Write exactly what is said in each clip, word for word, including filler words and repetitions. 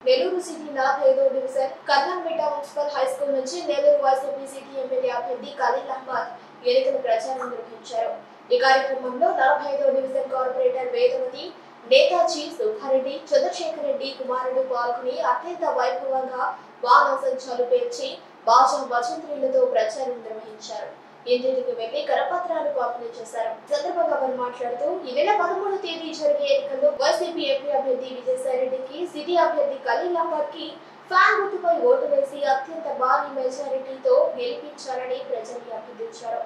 Nellore city నలభై ఐదో division Karnampeta municipal high school నుంచి నెల్లూరు వైసీపీ సిటీ ఎమ్మెల్యే అభ్యర్థి ఖలీల్ అహ్మద్ ఎన్నికల ప్రచారం నిర్వహించారు. ఈ కార్యక్రమంలో నలభై ఐదో డివిజన్ కార్పొరేటర్ వేదవతి, నేతాజీ సుబ్బారెడ్డి, చంద్రశేఖర్ రెడ్డి కుమారుడు పాల్గొని అత్యంత వైభవంగా వాహనసంచాలు పేర్చి బాజా భజంత్రీలతో ప్రచారం నిర్వహించారు. ఇంటింటికి వెళ్లి కరపత్రాలు పంపిణీ చేశారు. చంద్రబాబు గారు మాట్లాడుతూ ఈ నెల పదమూడో తేదీ జరిగే ఎన్నికల్లో వైసీపీ ఎంపీ అభ్యర్థి విజయసాయి రెడ్డికి, సిటీ అభ్యర్థి ఖలీల్ అహ్మద్ కి ఫ్యాన్ గుర్తుపై ఓటు వేసి అత్యంత భారీ మెజారిటీతో గెలిపించాలని ప్రజల్ని అభ్యర్థించారు.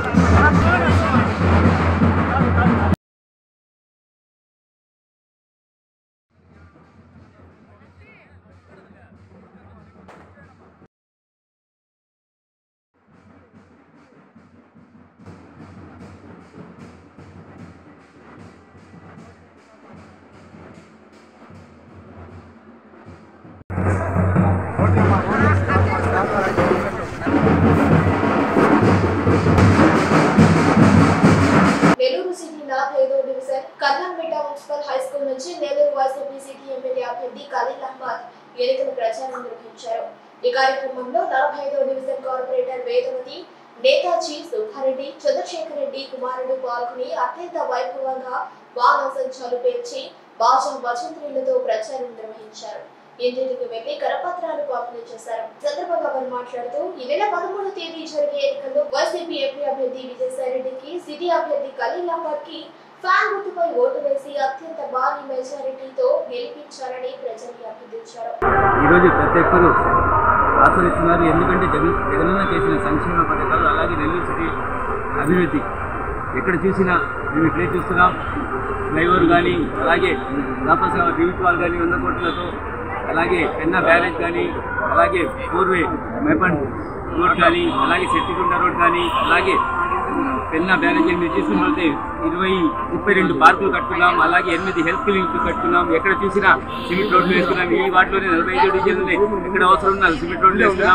నెల్లూరు సిటీ నలభై ఐదో division Karnampeta municipal high school నుంచి నెల్లూరు వైసీపీ సిటీ ఎమ్మెల్యే అభ్యర్థి ఖలీల్ అహ్మద్ ఎన్నికల ప్రచారం నిర్వహించారు. ఈ కార్యక్రమంలో నలభై ఐదో డివిజన్ కార్పొరేటర్ వేదవతి, నేతాజీ సుబ్బారెడ్డి, చంద్రశేఖర్ రెడ్డి కుమారుడు పాల్గొని అత్యంత వైభవంగా వాహనసంచాలు పేర్చి బాజా భజంత్రీలతో ప్రచారం నిర్వహించారు. ఇంటింటికి వెళ్లి కరపత్రాలు పంపిణీ చేశారు. చంద్రబాబు గారు మాట్లాడుతూ ఈ నెల పదమూడో తేదీ జరిగే ఎన్నికల్లో వైసీపీ ఎంపీ అభ్యర్థి విజయసాయి రెడ్డికి, సిటీ అభ్యర్థి ఖలీల్ అహ్మద్ కి ఫ్యాన్ గుర్తుపై ఓటు వేసి అత్యంత భారీ మెజారిటీతో గెలిపించాలని ప్రజల్ని అభ్యర్థించారు. ఈ రోజు ప్రతి ఒక్కరూ ఆచరిస్తున్నారు. ఎందుకంటే జగన్ జగనన్న చేసిన సంక్షేమ పథకాలు, అలాగే నెల్లూరు సిటీ అభివృద్ధి ఎక్కడ చూసినా మేము ఇట్లే చూస్తున్నాం. ఫ్లైఓవర్ కానీ, అలాగే రాపస డివిట్ వాల్ కానీ వంద కోట్లతో, అలాగే పెన్నా బ్యారేజ్ కానీ, అలాగే ఫోర్వే మెపన్ రోడ్ కానీ, అలాగే సెట్టిగుండ రోడ్ కానీ, అలాగే పెన్నా బ్యారేజ్ మీరు చూసుకుంటే ఇరవై ముప్పై రెండు పార్కులు కట్టుకున్నాం. అలాగే ఎనిమిది హెల్త్ క్లినిక్లు కట్టుకున్నాం. ఎక్కడ చూసినా సిమెంట్ రోడ్లు వేసుకున్నాం. ఈ వాటిలోనే నలభై ఐదు డివిజన్లే ఎక్కడ అవసరం ఉన్నా సిమెంట్ రోడ్లు వేసుకున్నాం,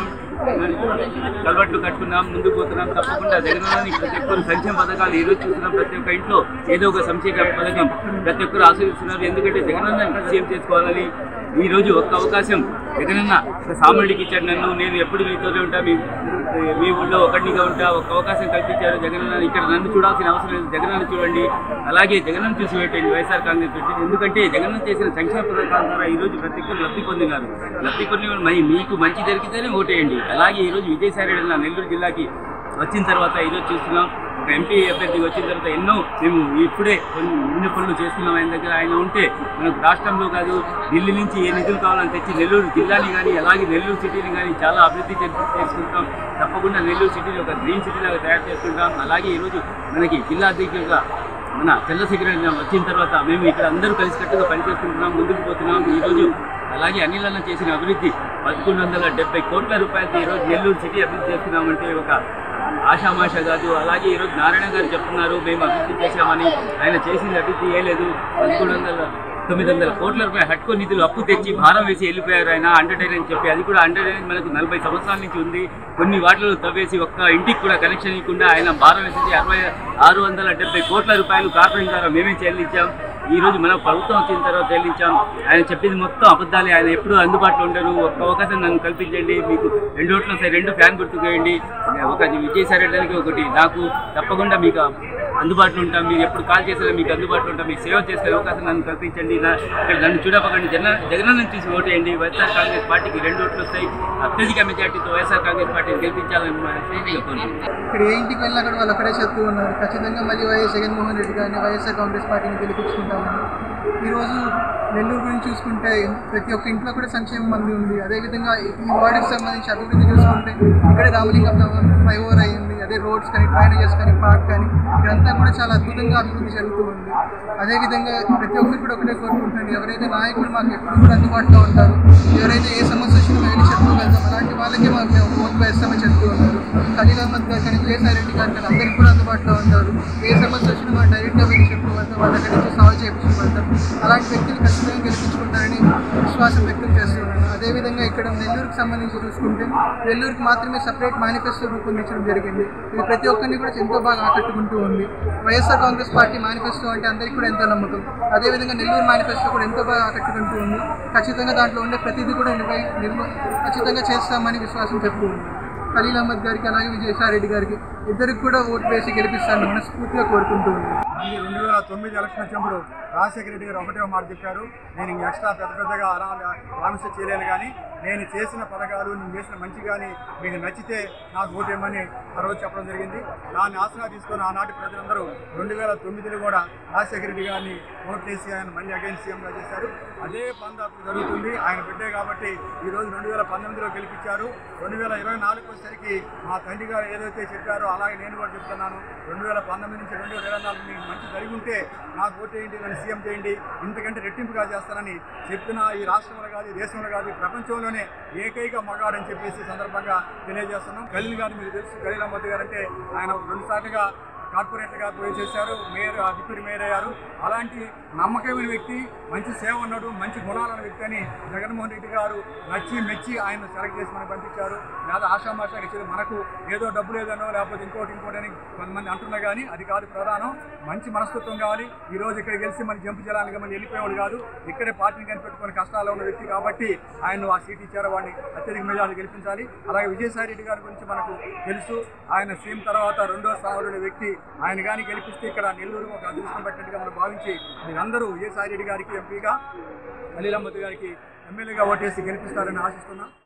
కలవట్లు కట్టుకున్నాం, ముందుకు పోతున్నాం. తప్పకుండా జగనన్నని ప్రతి ఒక్కరు సంక్షేమ పథకాలు ఈరోజు చూస్తున్నాం. ప్రతి ఒక్క ఇంట్లో ఏదో ఒక సంక్షేమ పథకం ప్రతి ఒక్కరు ఆశీర్వదిస్తున్నారు. ఎందుకంటే జగనన్న సేవ్ చేసుకోవాలని ఈరోజు ఒక్క అవకాశం జగనన్న సామాన్యుడికి ఇచ్చాడు. నన్ను నేను ఎప్పుడు మీతోనే ఉంటా, మీ మీ ఊళ్ళో ఒకటిగా ఉంటా. ఒక అవకాశం కల్పించారు జగనన్న. ఇక్కడ నన్ను చూడాల్సిన అవసరం లేదు, జగనన్న చూడండి. అలాగే జగనన్న చూసి పెట్టండి వైఎస్ఆర్ కాంగ్రెస్ పెట్టి. ఎందుకంటే జగనన్న చేసిన సంక్షేమ పథకాల ద్వారా ఈరోజు ప్రతి ఒక్కరు లబ్ధి పొందినారు. లబ్ధి పొందిన మరి మీకు మంచి జరిగితేనే ఓటేయండి. అలాగే ఈరోజు విజయసాయి రెడ్డి నెల్లూరు జిల్లాకి వచ్చిన తర్వాత ఈరోజు చూస్తున్నాం. ఒక ఎంపీ అభ్యర్థికి వచ్చిన తర్వాత ఎన్నో మేము ఇప్పుడే కొన్ని ఎన్నో పనులు చేసుకున్నాం. ఆయన దగ్గర ఆయన ఉంటే మనకు రాష్ట్రంలో కాదు ఢిల్లీ నుంచి ఏ నిధులు కావాలని తెచ్చి నెల్లూరు జిల్లాని కానీ, అలాగే నెల్లూరు సిటీని కానీ చాలా అభివృద్ధి చేసుకుంటాం. తప్పకుండా నెల్లూరు సిటీని ఒక గ్రీన్ సిటీలాగా తయారు చేసుకుంటాం. అలాగే ఈరోజు మనకి జిల్లా అధ్యక్షుడిగా మన చంద్రశేఖర్ రెడ్డి వచ్చిన తర్వాత మేము ఇక్కడ అందరూ కలిసికట్టుగా పనిచేసుకుంటున్నాం, ముందుకు పోతున్నాం. ఈరోజు అలాగే అనిలన్న చేసిన అభివృద్ధి పదకొండు వందల డెబ్బై కోట్ల రూపాయలతో ఈరోజు నెల్లూరు సిటీ అభివృద్ధి చేస్తున్నామంటే ఒక ఆషామాష కాదు. అలాగే ఈరోజు నారాయణ గారు చెప్తున్నారు మేము అభివృద్ధి చేశామని. ఆయన చేసింది అభివృద్ధి ఏ లేదు. పదకొండు వందల తొమ్మిది వందల కోట్ల రూపాయలు హట్కో నిధులు అప్పు తెచ్చి భారం వేసి వెళ్ళిపోయారు ఆయన అండర్టైన్ అని చెప్పి. అది కూడా అండర్టైన్ మనకు నలభై సంవత్సరాల నుంచి ఉంది. కొన్ని వాటిలో తవ్వేసి ఒక్క ఇంటికి కూడా కనెక్షన్ ఇవ్వకుండా ఆయన భారం వేసి అరవై ఆరు వందల డెబ్బై కోట్ల రూపాయలు కార్పొరేషన్ ద్వారా మేమే చెల్లించాం. ఈ రోజు మన ప్రభుత్వం వచ్చిన తర్వాత చెల్లించాం. ఆయన చెప్పింది మొత్తం అబద్ధాలే. ఆయన ఎప్పుడూ అందుబాటులో ఉండరు. ఒక్క అవకాశం నన్ను కల్పించండి, మీకు రెండు ఓట్లు వస్తాయి, రెండు ఫ్యాన్ గుర్తుకేయండి, ఒక విజయసాయి రెడ్డికి ఒకటి నాకు, తప్పకుండా మీకు అందుబాటులో ఉంటాం. మీరు ఎప్పుడు కాల్ చేసినా మీకు అందుబాటులో ఉంటాం. మీకు సేవ చేసుకునే అవకాశం నన్ను కల్పించండి. ఇక్కడ నన్ను చూడపకండి, జన జగనన్న చూసి ఓటేయండి. వైఎస్ఆర్ కాంగ్రెస్ పార్టీకి రెండు ఓట్లు వస్తాయి. అత్యధిక మెజార్టీతో వైఎస్ఆర్ కాంగ్రెస్ పార్టీని గెలిపించాలని ఇక్కడ ఏ ఇంటికి వెళ్ళినా కూడా వాళ్ళు అక్కడే చెప్తూ ఉన్నారు. ఖచ్చితంగా మళ్ళీ వైఎస్ జగన్మోహన్ రెడ్డి గారిని వైఎస్ఆర్ కాంగ్రెస్ పార్టీని గెలిపించుకుంటామని. ఈరోజు నెల్లూరు గురించి చూసుకుంటే ప్రతి ఒక్క ఇంట్లో కూడా సంక్షేమం మంది ఉంది. అదేవిధంగా ఈ వార్డుకి సంబంధించి అభివృద్ధి చూసుకుంటే ఇక్కడే రామలింగం ఫ్లైఓవర్ అయ్యింది. అదే రోడ్స్ కానీ, డ్రైనేజెస్ కానీ, పార్క్ కానీ ఇక్కడంతా కూడా చాలా అద్భుతంగా అభివృద్ధి జరుగుతూ ఉంది. అదేవిధంగా ప్రతి ఒక్కరు కూడా ఒకటే కోరుకుంటున్నాను, ఎవరైతే నాయకులు మాకు ఎప్పుడు కూడా అందుబాటులో ఉంటారు, ఎవరైతే ఏ సమస్య వచ్చినా వెళ్ళి చెప్పుకోగలుగుతాం, అలాంటి వాళ్ళకే మాకు మేము ఓట్లు వేస్తామని చెప్తూ ఉన్నారు. ఖలీల్ అహ్మద్ గారు కానీ, విజయసాయి రెడ్డి గారు కానీ అందరికీ కూడా అందుబాటులో ఉంటారు. ఏ సమస్య వచ్చినా మనం డైరెక్ట్గా వెళ్ళి చెప్పుకోగలుగుతాం, వాళ్ళ దగ్గర నుంచి సాల్వ్ చేయించుకోగలుగుతాం. అలాంటి వ్యక్తులు ఖచ్చితంగా గెలిపించుకుంటారని విశ్వాసం వ్యక్తం చేస్తున్నాను. అదేవిధంగా ఇక్కడ నెల్లూరుకు సంబంధించి చూసుకుంటే నెల్లూరుకి మాత్రమే సపరేట్ మేనిఫెస్టో రూపొందించడం జరిగింది. ఇది ప్రతి ఒక్కరిని కూడా ఎంతో బాగా ఆకట్టుకుంటూ ఉంది. వైఎస్ఆర్ కాంగ్రెస్ పార్టీ మేనిఫెస్టో అంటే అందరికీ కూడా ఎంతో నమ్మకం. అదేవిధంగా నెల్లూరు మేనిఫెస్టో కూడా ఎంతో బాగా ఆకట్టుకుంటూ ఉంది. ఖచ్చితంగా దాంట్లో ఉండే ప్రతిదీ కూడా నిర్వహి నిర్మ ఖచ్చితంగా చేస్తామని విశ్వాసం చెప్తూ ఉంది. ఖలీల్ అహ్మద్ గారికి అలాగే విజయసాయిరెడ్డి గారికి ఇద్దరికి కూడా ఓటు వేసి గెలిపిస్తారని మనస్ఫూర్తిగా కోరుకుంటూ ఉంది. ఈ రెండు వేల తొమ్మిది ఎలక్షన్ వచ్చినప్పుడు రాజశేఖర రెడ్డి గారు ఒకటే మాట చెప్పారు, నేను ఇంక ఎక్స్ట్రా పెద్ద పెద్దగా ప్రామిస్ చేయలేను, కానీ నేను చేసిన పథకాలు నేను చేసిన మంచి కానీ మీకు నచ్చితే నాకు ఓటేయమని ఆ రోజు చెప్పడం జరిగింది. దాన్ని ఆసరా తీసుకొని ఆనాటి ప్రజలందరూ రెండు వేల తొమ్మిదిలో కూడా రాజశేఖర రెడ్డి గారిని ఓట్లేసి ఆయన మళ్ళీ అగైన్ సీఎంగా చేశారు. అదే పంద జరుగుతుంది. ఆయన బిడ్డే కాబట్టి ఈరోజు రెండు వేల పంతొమ్మిదిలో గెలిపించారు. రెండు వేల ఇరవై నాలుగు వచ్చేసరికి మా తండ్రి గారు ఏదైతే చెప్పారో అలాగే నేను కూడా చెప్తున్నాను. రెండు వేల పంతొమ్మిది నుంచి రెండు వేల ఇరవై నాలుగు మీకు మంచి జరిగి ఉంటే నాకు ఓటేయండి, నన్ను సీఎం చేయండి, ఇంతకంటే రెట్టింపుగా చేస్తానని చెప్పిన ఈ రాష్ట్రంలో కాదు, దేశంలో కాదు, ప్రపంచంలోనే ఏకైక మగాడని చెప్పేసి సందర్భంగా తెలియజేస్తున్నాం. ఖలీల్ గారు మీకు తెలుసు, ఖలీల్ అహ్మద్ గారు అంటే ఆయన రెండు సార్లుగా కార్పొరేటర్గా పోయి చేశారు, మేయర్ డిప్యూటీ మేయర్ అయ్యారు. అలాంటి నమ్మకమైన వ్యక్తి, మంచి సేవ ఉన్నాడు, మంచి గుణాలన్న వ్యక్తి అని జగన్మోహన్ రెడ్డి గారు నచ్చి మెచ్చి ఆయన సెలెక్ట్ చేసి మనకు పంపించారు. లేదా ఆషామాషాకి ఇచ్చేది మనకు ఏదో డబ్బు లేదనో లేకపోతే ఇంకోటి ఇంకోటి అని కొంతమంది అంటున్నా కానీ అది కాదు ప్రధానం. మంచి మనస్తత్వం కావాలి. ఈ రోజు ఇక్కడ గెలిచి మన జంపు జలానికి మళ్ళీ వెళ్ళిపోయేవాడు కాదు, ఇక్కడే పార్టీని కనిపెట్టుకుని కష్టాల్లో ఉన్న వ్యక్తి కాబట్టి ఆయన ఆ సీట్ ఇచ్చారు, వాడిని అత్యధిక మెజార్టీ గెలిపించాలి. అలాగే విజయసాయి రెడ్డి గారి గురించి మనకు తెలుసు. ఆయన సీఎం తర్వాత రెండో స్థానంలో వ్యక్తి. ఆయన కానీ గెలిపిస్తే ఇక్కడ నెల్లూరు ఒక అదృష్టం పెట్టినట్టుగా మనం భావించి మీరందరూ విజయసాయి రెడ్డి గారికి ఎంపీగా, ఖలీల్ అహ్మద్ గారికి ఎమ్మెల్యేగా ఓటేసి గెలిపిస్తారని ఆశిస్తున్నాం.